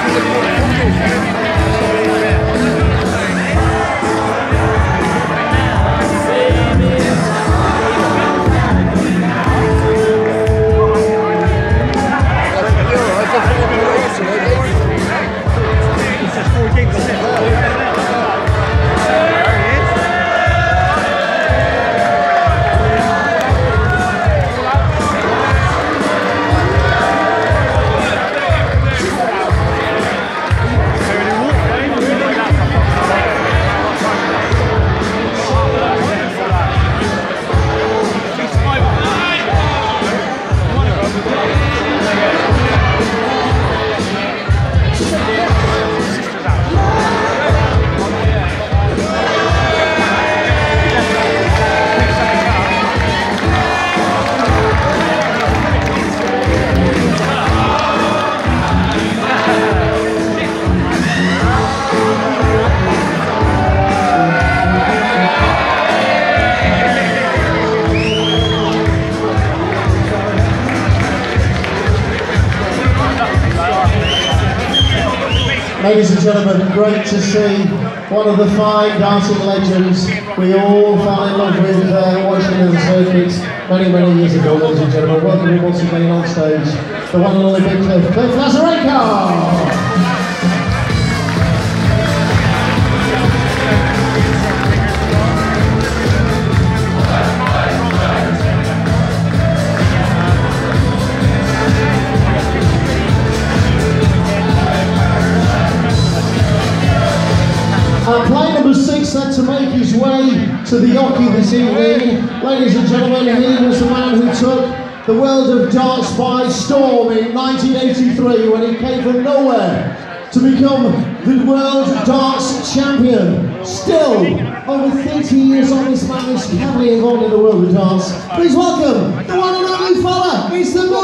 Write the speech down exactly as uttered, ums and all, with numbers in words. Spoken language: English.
Ladies and gentlemen, great to see one of the fine dancing legends we all fell in love with uh, watching in the circuits many, many years ago, ladies and gentlemen. Welcome once again on stage, the one and only Big Cliff, Cliff Lazerenko! And play number six set to make his way to the Yoki this evening. Ladies and gentlemen, he was the man who took the world of darts by storm in nineteen eighty-three when he came from nowhere to become the world darts champion. Still, over thirty years on, this man is heavily involved in the world of darts. Please welcome the one and only fella, Mister